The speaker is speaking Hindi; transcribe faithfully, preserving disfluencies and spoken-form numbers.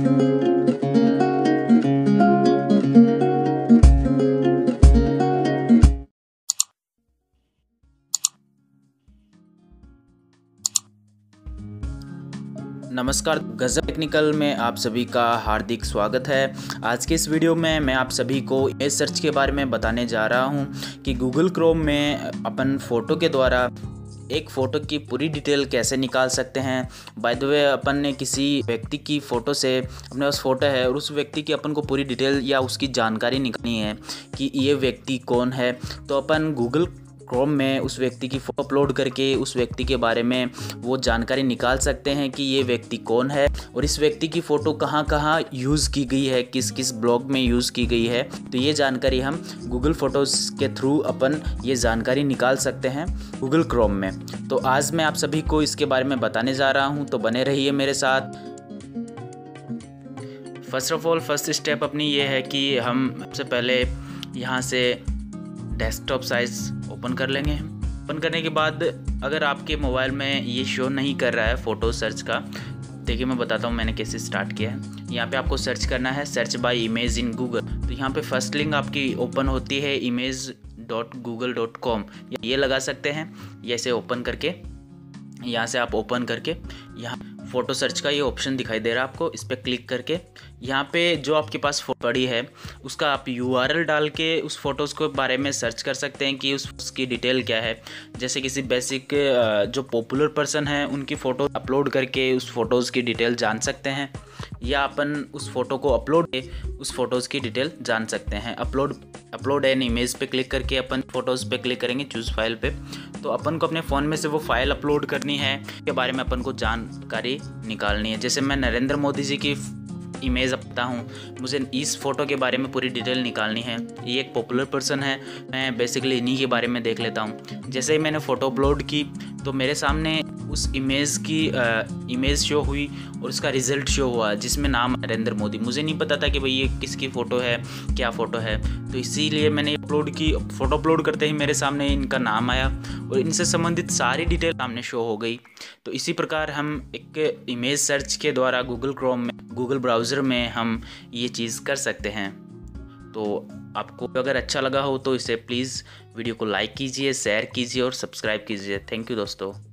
नमस्कार, गजब टेक्निकल में आप सभी का हार्दिक स्वागत है। आज के इस वीडियो में मैं आप सभी को इमेज सर्च के बारे में बताने जा रहा हूं कि गूगल क्रोम में अपन फ़ोटो के द्वारा एक फ़ोटो की पूरी डिटेल कैसे निकाल सकते हैं। बाय द वे, अपन ने किसी व्यक्ति की फ़ोटो से अपने पास फ़ोटो है और उस व्यक्ति की अपन को पूरी डिटेल या उसकी जानकारी निकालनी है कि ये व्यक्ति कौन है, तो अपन गूगल क्रोम में उस व्यक्ति की फ़ोटो अपलोड करके उस व्यक्ति के बारे में वो जानकारी निकाल सकते हैं कि ये व्यक्ति कौन है और इस व्यक्ति की फ़ोटो कहाँ कहाँ यूज़ की गई है, किस किस ब्लॉग में यूज़ की गई है। तो ये जानकारी हम गूगल फ़ोटोज़ के थ्रू अपन ये जानकारी निकाल सकते हैं गूगल क्रोम में। तो आज मैं आप सभी को इसके बारे में बताने जा रहा हूँ, तो बने रहिए मेरे साथ। First of all first step अपनी ये है कि हम सबसे पहले यहाँ से डेस्कटॉप साइज़ ओपन कर लेंगे। ओपन करने के बाद अगर आपके मोबाइल में ये शो नहीं कर रहा है फ़ोटो सर्च का, देखिए मैं बताता हूँ मैंने कैसे स्टार्ट किया है। यहाँ पे आपको सर्च करना है, search by image in Google. तो यहाँ पे फर्स्ट लिंक आपकी ओपन होती है image dot Google dot com, ये लगा सकते हैं। ये ऐसे ओपन करके यहाँ से आप ओपन करके यहाँ फ़ोटो सर्च का ये ऑप्शन दिखाई दे रहा है आपको, इस पर क्लिक करके यहाँ पे जो आपके पास फोटो पड़ी है उसका आप यू आर एल डाल के उस फ़ोटोज़ के बारे में सर्च कर सकते हैं कि उस उसकी डिटेल क्या है। जैसे किसी बेसिक जो पॉपुलर पर्सन है उनकी फ़ोटो अपलोड करके उस फ़ोटोज़ की डिटेल जान सकते हैं, या अपन उस फ़ोटो को अपलोड के उस फ़ोटोज़ की डिटेल जान सकते हैं। अपलोड अपलोड एन इमेज पे क्लिक करके अपन फ़ोटोज़ पे क्लिक करेंगे, चूज़ फाइल पे, तो अपन को अपने फ़ोन में से वो फाइल अपलोड करनी है के बारे में अपन को जानकारी निकालनी है। जैसे मैं नरेंद्र मोदी जी की इमेज अपता हूँ, मुझे इस फ़ोटो के बारे में पूरी डिटेल निकालनी है। ये एक पॉपुलर पर्सन है, मैं बेसिकली इन्हीं के बारे में देख लेता हूँ। जैसे ही मैंने फ़ोटो अपलोड की तो मेरे सामने उस इमेज की आ, इमेज शो हुई और उसका रिज़ल्ट शो हुआ जिसमें नाम नरेंद्र मोदी। मुझे नहीं पता था कि भाई ये किसकी फ़ोटो है, क्या फ़ोटो है, तो इसीलिए मैंने अपलोड की। फ़ोटो अपलोड करते ही मेरे सामने इनका नाम आया और इनसे संबंधित सारी डिटेल सामने शो हो गई। तो इसी प्रकार हम एक इमेज सर्च के द्वारा गूगल क्रोम में, गूगल ब्राउज़र में हम ये चीज़ कर सकते हैं। तो आपको अगर अच्छा लगा हो तो इसे प्लीज़ वीडियो को लाइक कीजिए, शेयर कीजिए और सब्सक्राइब कीजिए। थैंक यू दोस्तों।